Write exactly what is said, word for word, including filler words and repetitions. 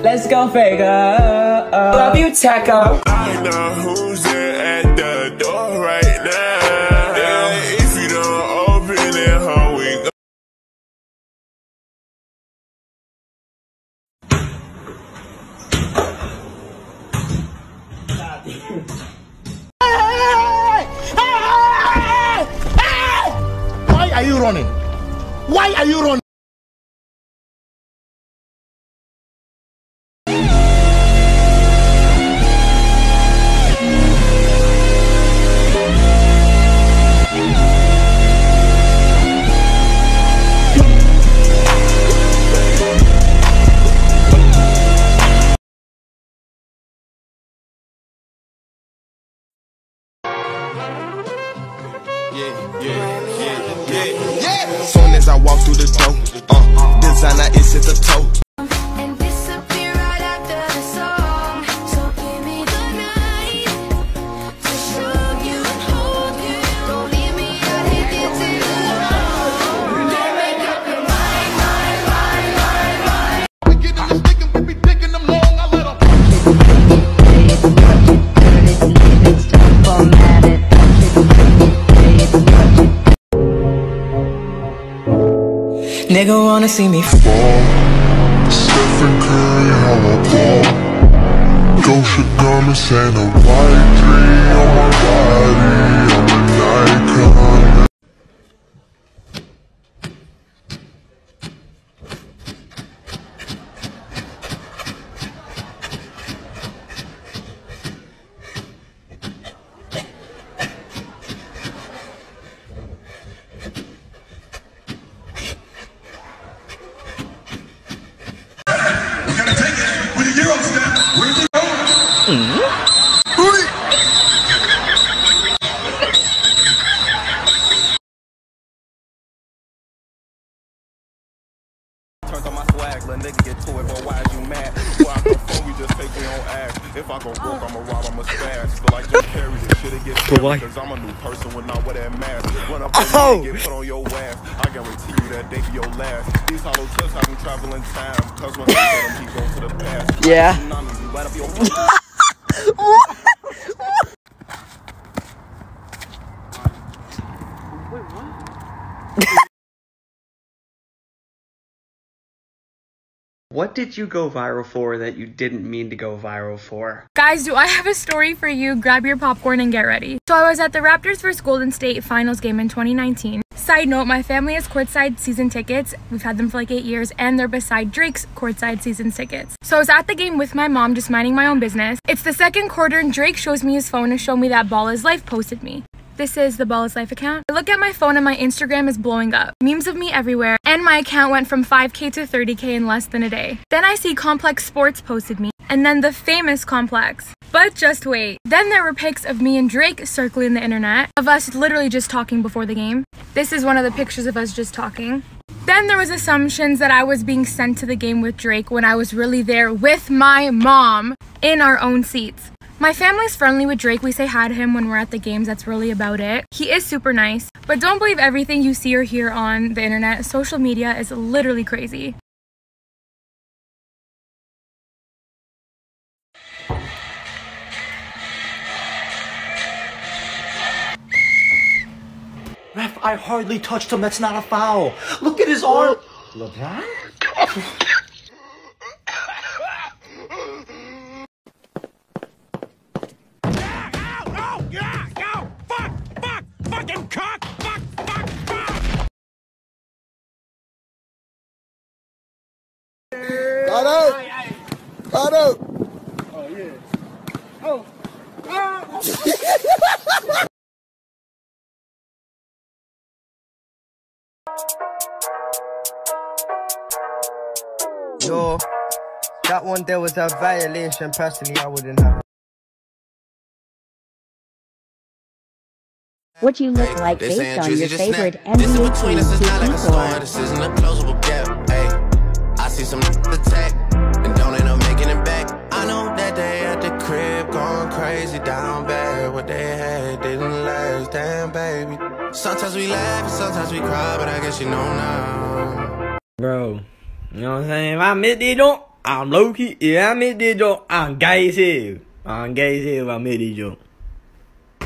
Let's go figure. Love you, Taco. I know who's there at the door right now. Yeah, if you don't open it, how we go. Why are you running? Why are you running? Yeah, yeah, yeah, yeah, yeah. Soon as I walk through the door, uh, designer is at the toe. And disappear right after the song. So give me the night to show you and hold you. Don't leave me out here dancing alone. Can't make up your mind, mind, mind, mind, mind. We get in the stick and we be taking them long. I let them. Nigga wanna see me fall. Stephen Curry, how I ball. Gosha garments and a white three on my body. I'm an icon. Turns on my swag, little nigga get to it, but why is you mad? Before I go phone, we just take me on ass. If I go broke, I'ma rob, I'ma spaz. Feel like Jim Carrey, this shit get scary, cause I'm a new person when I wear that mask. Run up on me and get put on your ass. I guarantee you that day be your last. These hollow tips have been traveling time, cause when I get them, he go to the past. Yeah. Tsunami, right up your What did you go viral for that you didn't mean to go viral for? Guys, do I have a story for you? Grab your popcorn and get ready. So I was at the Raptors versus Golden State finals game in twenty nineteen. Side note, my family has courtside season tickets. We've had them for like eight years and they're beside Drake's courtside season tickets. So I was at the game with my mom just minding my own business. It's the second quarter and Drake shows me his phone to show me that Ball is Life posted me. This is the Ball is Life account. I look at my phone and my Instagram is blowing up. Memes of me everywhere, and my account went from five K to thirty K in less than a day. Then I see Complex Sports posted me, and then the famous Complex. But just wait. Then there were pics of me and Drake circling the internet, of us literally just talking before the game. This is one of the pictures of us just talking. Then there was assumptions that I was being sent to the game with Drake when I was really there with my mom in our own seats. My family's friendly with Drake. We say hi to him when we're at the games. That's really about it. He is super nice, but don't believe everything you see or hear on the internet. Social media is literally crazy. Ref, I hardly touched him. That's not a foul. Look at his arm. LeBron? Got out! Got out! Oh, yeah. Oh! Ah. Yo, that one there was a violation. Personally, I wouldn't have. What you look like They based saying on Drizzy your just favorite snap. This N B A in between team us is to not like a storm. score. This isn't a closable gap. Ayy, I see some attack and don't end up making it back. I know that they at the crib going crazy down bad. What they had didn't last, damn baby. Sometimes we laugh and sometimes we cry, but I guess you know now. Bro, you know what I'm saying? If I miss it, don't. I'm low key, yeah, I made the joke. I'm gay, I'm gay, I'm made the joke.